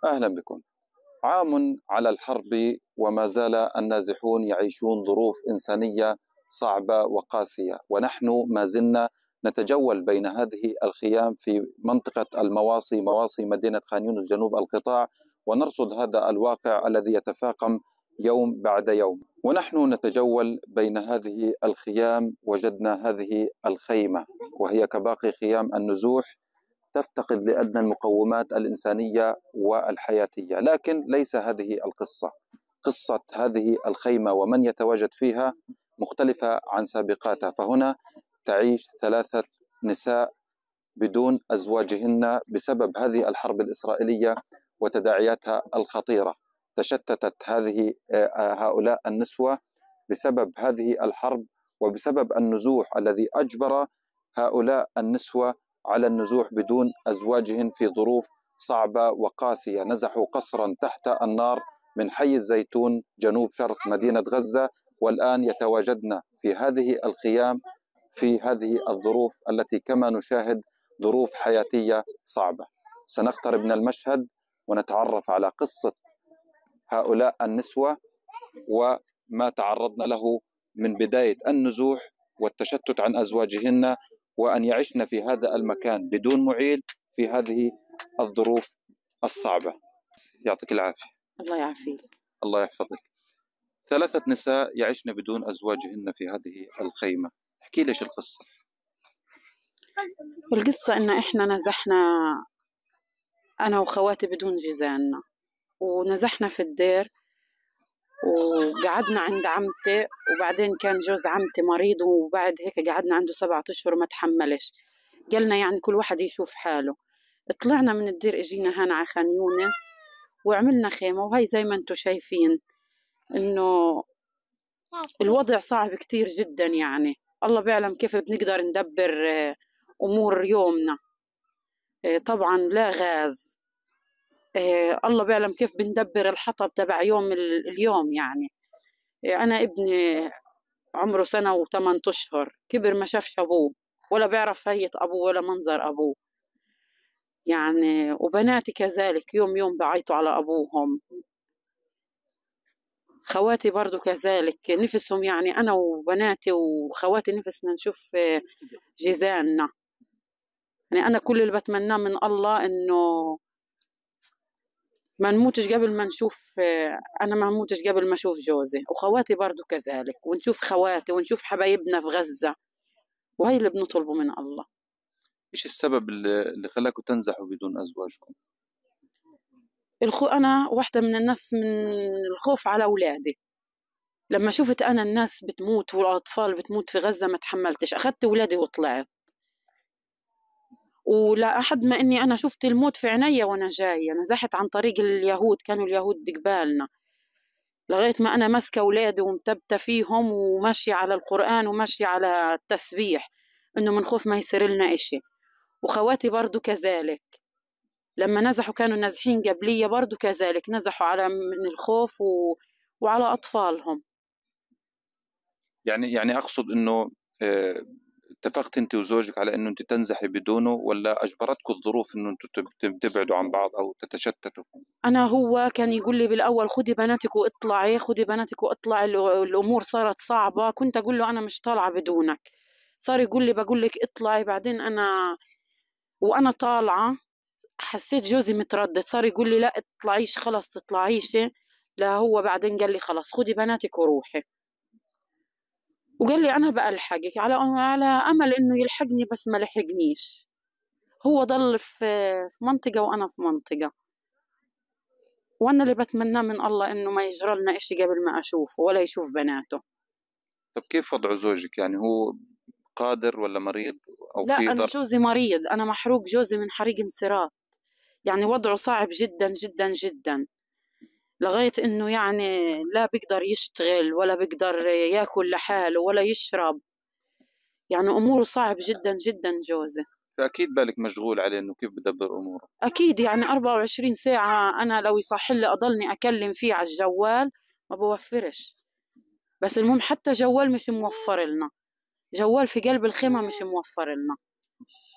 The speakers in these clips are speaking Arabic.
أهلا بكم. عام على الحرب وما زال النازحون يعيشون ظروف إنسانية صعبة وقاسية، ونحن ما زلنا نتجول بين هذه الخيام في منطقة المواصي، مواصي مدينة خان يونس جنوب القطاع، ونرصد هذا الواقع الذي يتفاقم يوم بعد يوم. ونحن نتجول بين هذه الخيام وجدنا هذه الخيمة، وهي كباقي خيام النزوح تفتقد لأدنى المقومات الإنسانية والحياتية. لكن ليس هذه القصة. قصة هذه الخيمة ومن يتواجد فيها مختلفة عن سابقاتها. فهنا تعيش 3 نساء بدون أزواجهن بسبب هذه الحرب الإسرائيلية وتداعياتها الخطيرة. تشتتت هؤلاء النسوة بسبب هذه الحرب وبسبب النزوح الذي أجبر هؤلاء النسوة على النزوح بدون أزواجهن في ظروف صعبة وقاسية. نزحوا قصرا تحت النار من حي الزيتون جنوب شرق مدينة غزة، والآن يتواجدن في هذه الخيام في هذه الظروف التي كما نشاهد ظروف حياتية صعبة. سنقترب من المشهد ونتعرف على قصة هؤلاء النسوة وما تعرضن له من بداية النزوح والتشتت عن أزواجهن وأن يعشن في هذا المكان بدون معيل في هذه الظروف الصعبة. يعطيك العافية. الله يعافيك. الله يحفظك. 3 نساء يعشن بدون أزواجهن في هذه الخيمة، احكي ليش القصة. القصة إن إحنا نزحنا أنا وخواتي بدون جيزاننا، ونزحنا في الدير وقعدنا عند عمتي، وبعدين كان جوز عمتي مريض، وبعد هيك قعدنا عنده 7 أشهر ما تحملش. قالنا يعني كل واحد يشوف حاله. طلعنا من الدير اجينا هنا على خان يونس وعملنا خيمة، وهي زي ما انتم شايفين انه الوضع صعب كتير جدا. يعني الله بيعلم كيف بنقدر ندبر امور يومنا. طبعا لا غاز، الله بيعلم كيف بندبر الحطب تبع اليوم. يعني انا ابني عمره 1 سنة و8 أشهر، كبر ما شافش ابوه ولا بيعرف هيئة ابوه ولا منظر ابوه. يعني وبناتي كذلك يوم يوم بعيطوا على أبوهم. خواتي برضو كذلك نفسهم، يعني أنا وبناتي وخواتي نفسنا نشوف جيزاننا. يعني أنا كل اللي بتمناه من الله إنه ما نموتش قبل ما نشوف، أنا ما نموتش قبل ما أشوف جوزي، وخواتي برضو كذلك، ونشوف خواتي ونشوف حبايبنا في غزة. وهي اللي بنطلبه من الله. إيش السبب اللي خلاكم تنزحوا بدون أزواجكم؟ أنا واحدة من الناس من الخوف على أولادي. لما شفت أنا الناس بتموت والأطفال بتموت في غزة ما تحملتش، أخذت أولادي وطلعت. ولا أحد ما إني أنا شفت الموت في عينيا وأنا جاية. نزحت عن طريق اليهود، كانوا اليهود قبالنا، لغاية ما أنا ماسكة أولادي ومتبتة فيهم وماشية على القرآن وماشية على التسبيح، إنه من خوف ما يصير لنا إشي. وخواتي برضو كذلك لما نزحوا كانوا نازحين قبلية برضو كذلك، نزحوا من الخوف وعلى أطفالهم. يعني أقصد إنه اتفقت أنت وزوجك على إنه أنت تنزحي بدونه، ولا أجبرتكم الظروف إنه أنتم تبعدوا عن بعض أو تتشتتوا؟ هو كان يقول لي بالأول خدي بناتك واطلعي، خدي بناتك واطلعي. الأمور صارت صعبة، كنت أقول له أنا مش طالعة بدونك. صار يقول لي بقول لك اطلعي. بعدين وأنا طالعة حسيت جوزي متردد، صار يقول لي لا اطلعيش، خلص تطلعيش. لا هو بعدين قال لي خلص خدي بناتك وروحي، وقال لي أنا بألحقك على أمل إنه يلحقني، بس ما لحقنيش. هو ضل في منطقة وأنا في منطقة. وأنا اللي بتمناه من الله إنه ما يجرى لنا إشي قبل ما أشوفه ولا يشوف بناته. طب كيف وضع زوجك؟ يعني هو قادر ولا مريض أو لا في أنا ضرر؟ جوزي مريض، أنا محروق جوزي من حريق انصراف. يعني وضعه صعب جدا جدا جدا، لغاية إنه يعني لا بيقدر يشتغل ولا بيقدر ياكل لحاله ولا يشرب. يعني أموره صعب جدا جدا جوزي. فأكيد بالك مشغول عليه إنه كيف بدبر أموره. أكيد يعني 24 ساعة أنا لو يصح لي أضلني أكلم فيه على الجوال ما بوفرش. بس المهم حتى جوال مش موفر لنا، جوال في قلب الخيمة مش موفر لنا.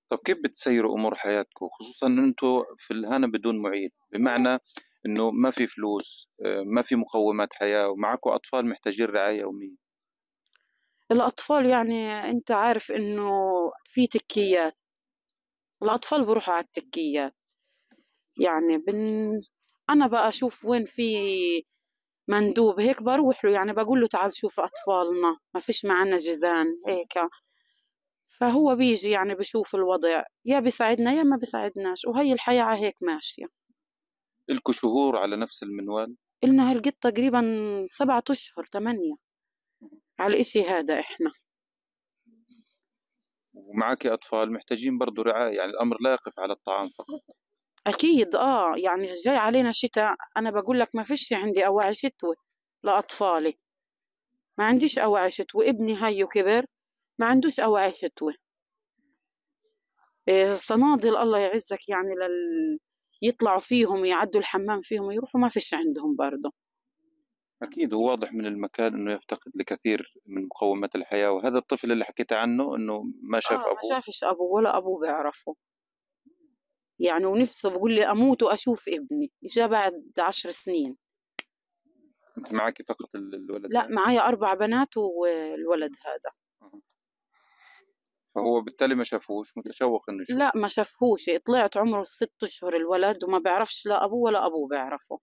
طب كيف بتسيروا أمور حياتكم، خصوصا إن أنتم في الهنا بدون معين، بمعنى إنه ما في فلوس، ما في مقومات حياة، ومعكم أطفال محتاجين رعاية يومية؟ الأطفال يعني أنت عارف إنه في تكيات، الأطفال بروحوا على التكيات. يعني أنا بقى أشوف وين في مندوب هيك بروح له، يعني بقول له تعال شوف أطفالنا ما فيش معنا جيزان هيك. فهو بيجي يعني بشوف الوضع، يا بيساعدنا يا ما بيساعدناش، وهي الحياة هيك ماشية. إلكوا شهور على نفس المنوال؟ إلنا هالقد تقريبا 7 أشهر 8 على الإشي هذا إحنا. ومعك أطفال محتاجين برضو رعاية، يعني الأمر لا يقف على الطعام فقط. أكيد يعني جاي علينا شتاء، أنا بقول لك ما فيش عندي أواعي شتوي لأطفالي، ما عنديش أواعي شتوي. ابني هيو كبر ما عندوش أواعي شتوي. صنادل الله يعزك يعني يطلعوا فيهم يعدوا الحمام فيهم يروحوا، ما فيش عندهم برضه. أكيد، وواضح من المكان أنه يفتقد لكثير من مقومات الحياة، وهذا الطفل اللي حكيت عنه أنه ما شاف ما أبوه. شافش أبوه ولا أبوه بيعرفه يعني، ونفسه بقول لي أموت وأشوف ابني. جاء بعد 10 سنين. أنت معك فقط الولد لا هذا؟ معايا 4 بنات والولد هذا. أها. فهو بالتالي ما شافوش، متشوق أنه يشوف. لا ما شافهوش، طلعت عمره 6 أشهر الولد وما بيعرفش لا أبوه ولا أبوه بيعرفه.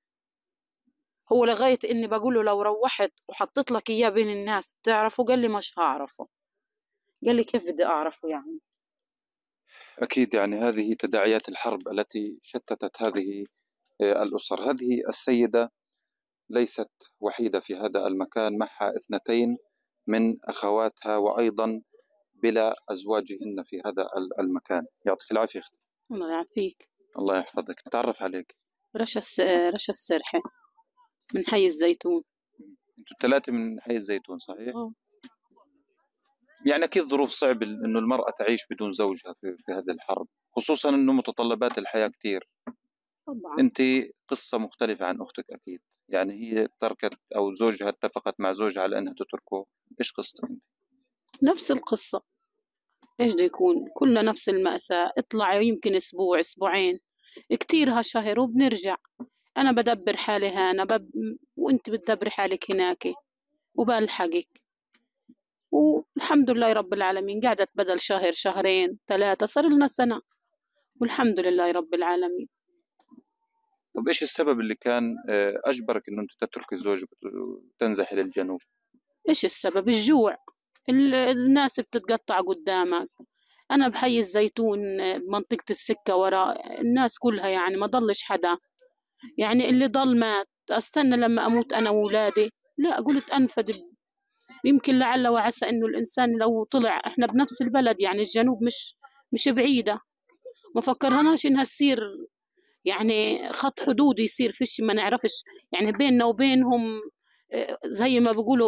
هو لغاية إني بقول له لو روحت وحطيت لك إياه بين الناس بتعرفه، قال لي مش هعرفه. قال لي كيف بدي أعرفه يعني. أكيد، يعني هذه تداعيات الحرب التي شتتت هذه الأسر. هذه السيدة ليست وحيدة في هذا المكان، معها 2 من أخواتها، وأيضا بلا أزواجهن في هذا المكان. يعطيك العافية أختي. الله يعافيك. الله يحفظك. نتعرف عليك. رشا السرحة من حي الزيتون. أنتوا 3 من حي الزيتون صحيح؟ أوه. يعني أكيد ظروف صعب إنه المرأة تعيش بدون زوجها في هذه الحرب، خصوصا إنه متطلبات الحياة كتير. طبعا. أنت قصة مختلفة عن أختك أكيد، يعني هي تركت أو زوجها اتفقت مع زوجها على أنها تتركه. إيش قصتك أنت؟ نفس القصة. إيش بده يكون كلنا نفس المأساة. اطلع يمكن أسبوع أسبوعين كتيرها شهر وبنرجع. أنا بدبر حالي هنا وأنت بتدبر حالك هناك وبلحقك. والحمد لله رب العالمين قعدت بدل شهر شهرين 3 صار لنا سنة، والحمد لله رب العالمين. طب إيش السبب اللي كان أجبرك إنه أنت تترك زوجك وتنزحي للجنوب؟ إيش السبب؟ الجوع. الناس بتتقطع قدامك. أنا بحي الزيتون بمنطقة السكة وراء الناس كلها، يعني ما ضلش حدا. يعني اللي ضل مات. أستنى لما أموت أنا وولادي؟ لا، قلت أنفد. يمكن لعل وعسى إنه الإنسان لو طلع، إحنا بنفس البلد يعني الجنوب مش بعيدة. ما فكرناش إنها تصير يعني خط حدود يصير فيش ما نعرفش يعني بيننا وبينهم. زي ما بيقولوا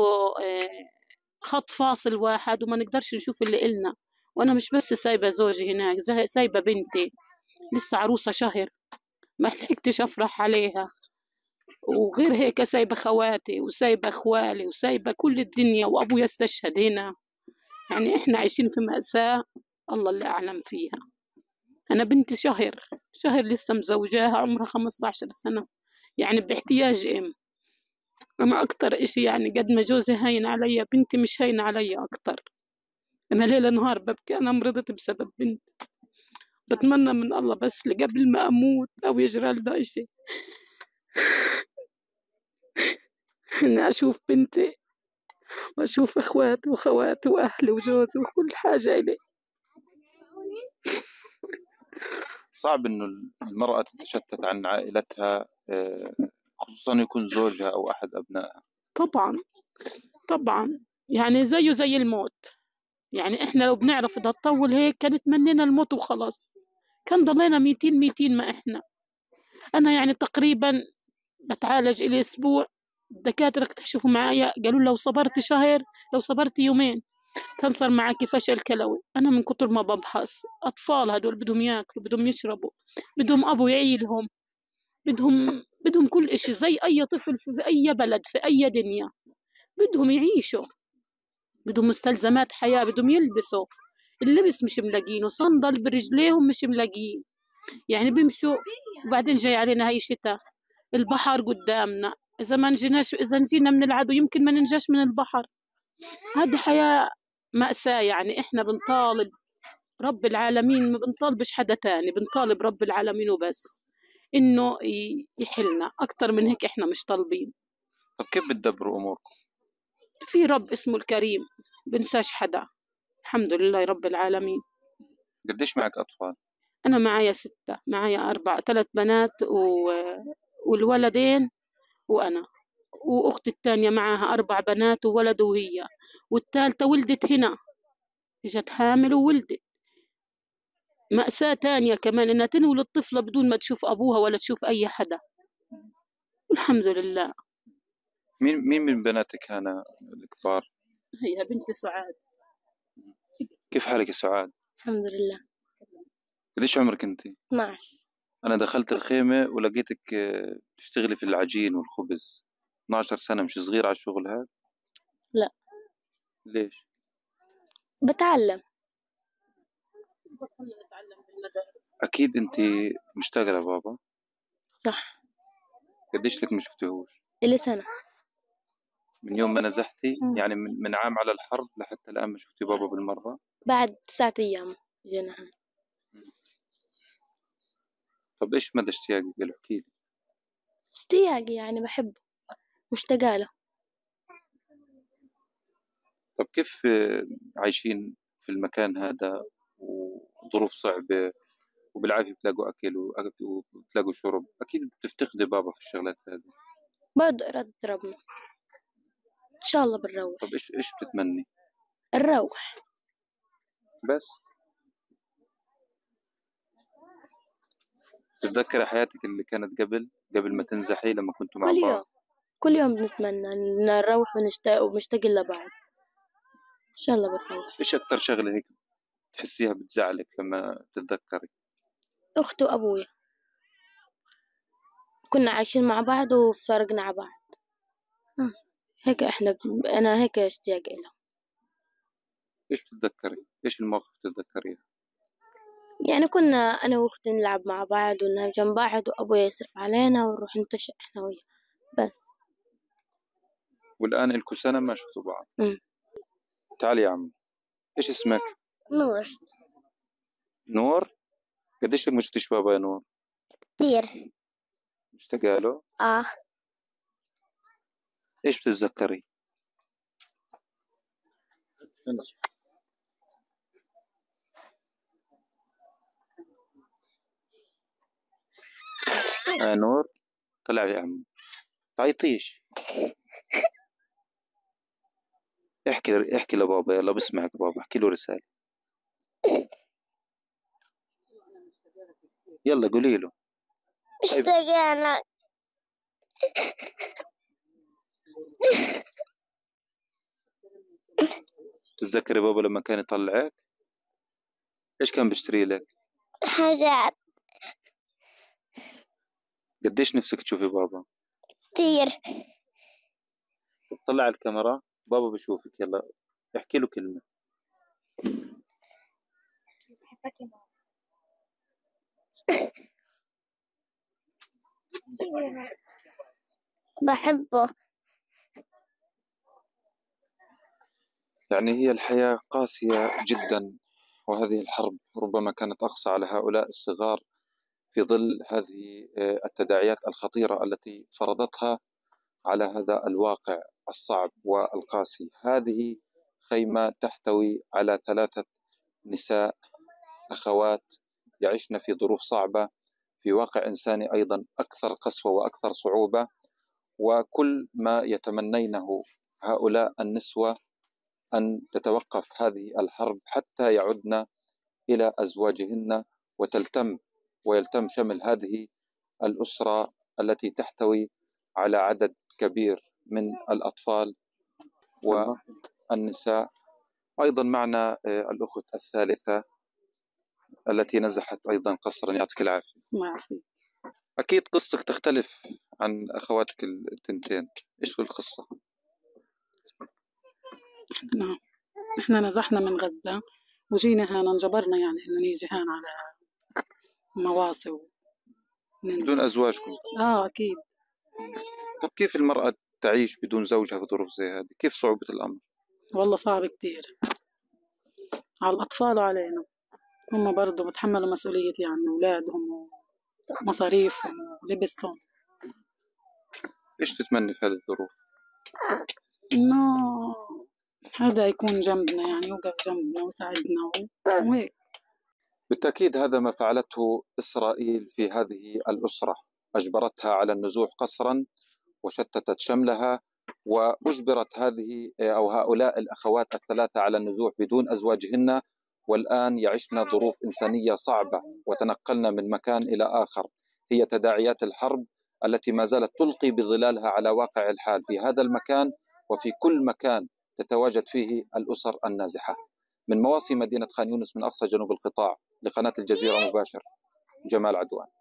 خط فاصل واحد وما نقدرش نشوف اللي إلنا. وأنا مش بس سايبة زوجي هناك، سايبة بنتي لسه عروسة شهر ما لحقتش أفرح عليها. وغير هيك سايبة خواتي وسايبة أخوالي وسايبة كل الدنيا، وأبويا استشهد هنا. يعني إحنا عايشين في مأساة الله اللي أعلم فيها. أنا بنتي شهر لسه مزوجاها عمرها 15 سنة، يعني باحتياج أنا أكتر إشي. يعني قد ما جوزي هين عليا، بنتي مش هين عليا أكتر. أنا ليلة نهار ببكي، أنا مرضت بسبب بنتي. بتمنى من الله بس قبل ما أموت أو يجرى لي إشي إني أشوف بنتي وأشوف إخواتي وخواتي وأهلي وجوزي وكل حاجة إلي. صعب إنه المرأة تتشتت عن عائلتها، خصوصا يكون زوجها أو أحد أبنائها. طبعا طبعا. يعني زيه زي الموت. يعني إحنا لو بنعرف إذا تطول هيك كانت مننا الموت وخلاص، كان ضلينا 200 ما إحنا. أنا يعني تقريبا بتعالج إلي أسبوع. الدكاترة اكتشفوا معايا قالوا لو صبرت شهر، لو صبرت يومين كان صار معاكي فشل كلوي. أنا من كتر ما ببحث، أطفال هدول بدهم ياكلوا بدهم يشربوا، بدهم أبو يعيلهم، بدهم كل إشي زي أي طفل في أي بلد في أي دنيا. بدهم يعيشوا، بدهم مستلزمات حياة، بدهم يلبسوا. اللبس مش ملاقينه، صندل برجليهم مش ملاقيين، يعني بيمشوا. وبعدين جاي علينا هاي الشتاء، البحر قدامنا، إذا ما نجيناش، إذا نجينا من العدو يمكن ما ننجاش من البحر. هذه حياة مأساة. يعني إحنا بنطالب رب العالمين، ما بنطالبش حدا تاني، بنطالب رب العالمين وبس إنه يحلنا. أكتر من هيك إحنا مش طالبين. طب كيف بتدبروا أموركم؟ في رب اسمه الكريم، بنساش حدا، الحمد لله رب العالمين. قديش معك أطفال؟ أنا معايا 6، معايا 3 بنات والولدين وأنا، وأختي الثانية معاها 4 بنات وولد وهي، والثالثة ولدت هنا، إجت حامل وولدت. مأساة تانية كمان إنها تنولد طفلة بدون ما تشوف أبوها ولا تشوف أي حدا. والحمد لله. مين من بناتك هنا الكبار؟ هي بنتي سعاد. كيف حالك يا سعاد؟ الحمد لله. قديش عمرك أنت؟ 12. أنا دخلت الخيمة ولقيتك تشتغلي في العجين والخبز. 12 سنة، مش صغير على الشغل هذا؟ لا. ليش؟ بتعلم. أكيد أنت مشتاقة لبابا. صح. قديش لك ما شفتيهوش؟ إلي سنة. من يوم ما نزحتي؟ يعني من عام على الحرب لحتى الآن ما شفتي بابا بالمرة؟ بعد 9 أيام جينا هون. طب إيش مدى اشتياقك له؟ احكي لي. اشتياقي يعني بحبه، مشتاقة له. طب كيف عايشين في المكان هذا وظروف صعبة وبالعافية بتلاقوا أكل وبتلاقوا شرب؟ أكيد بتفتقدي بابا في الشغلات هذه. برضه إرادة ربنا، إن شاء الله بنروح. طب إيش بتتمني؟ نروح بس. تتذكري حياتك اللي كانت قبل ما تنزحي لما كنتوا مع كل بعض؟ يوم كل يوم بنتمنى إن نروح ونشتاق وبنشتاق لبعض. إن شاء الله بنروح. إيش أكتر شغلة هيك تحسيها بتزعلك لما تتذكري؟ أختي وأبويا كنا عايشين مع بعض وفرقنا على بعض. هيك أنا هيك اشتياق له. إيش بتتذكري؟ إيش المواقف بتتذكريها؟ يعني كنا أنا وأختي نلعب مع بعض وننام جنب بعض، وأبويا يصرف علينا ونروح نتشق إحنا وياه بس. والآن إلكوا سنة ما شفتوا بعض. تعالي يا عم. إيش اسمك؟ نور. نور؟ قديش لك ما شفتيش بابا يا نور؟ كثير. مشتاقة له؟ إيش بتتذكري؟ نور طلع يا عم، تعيطيش. احكي لبابا، يلا بسمعك بابا، احكي له رسالة. يلا قولي له. مشتاقة لك. تتذكري بابا لما كان يطلعك؟ ايش كان بيشتري لك؟ حاجات. قديش نفسك تشوفي بابا؟ كثير. طلع الكاميرا، بابا بشوفك، يلا احكي له كلمة. بحبه. يعني هي الحياة قاسية جدا، وهذه الحرب ربما كانت أقسى على هؤلاء الصغار في ظل هذه التداعيات الخطيرة التي فرضتها على هذا الواقع الصعب والقاسي. هذه خيمة تحتوي على 3 نساء أخوات يعيشن في ظروف صعبة، في واقع إنساني أيضا أكثر قسوة وأكثر صعوبة. وكل ما يتمنينه هؤلاء النسوة أن تتوقف هذه الحرب حتى يعدن إلى أزواجهن ويلتم شمل هذه الأسرة التي تحتوي على عدد كبير من الأطفال والنساء. أيضا معنا الأخت الثالثة التي نزحت أيضا قسرا، يعطيك العافية. أكيد قصتك تختلف عن أخواتك التنتين، إيش القصة؟ نعم، إحنا نزحنا من غزة وجينا هنا انجبرنا يعني إنه نيجي هنا على مواصي بدون أزواجكم؟ أكيد. طب كيف المرأة تعيش بدون زوجها في ظروف زي هذه؟ كيف صعوبة الأمر؟ والله صعب كتير على الأطفال وعلينا، هم برضو بتحملوا مسؤولية يعني أولادهم ومصاريفهم ولبسهم. إيش تتمني في هذه الظروف؟ إنه هذا يكون جنبنا يعني يوقف جنبنا ويساعدنا وهيك. بالتأكيد هذا ما فعلته إسرائيل في هذه الأسرة، أجبرتها على النزوح قسرا وشتتت شملها، وأجبرت هذه أو هؤلاء الأخوات الثلاثة على النزوح بدون أزواجهن، والآن يعشن ظروف إنسانية صعبة وتنقلن من مكان إلى آخر. هي تداعيات الحرب التي ما زالت تلقي بظلالها على واقع الحال في هذا المكان وفي كل مكان تتواجد فيه الأسر النازحة. من مواصي مدينة خان يونس من أقصى جنوب القطاع، لقناة الجزيرة مباشر، جمال عدوان.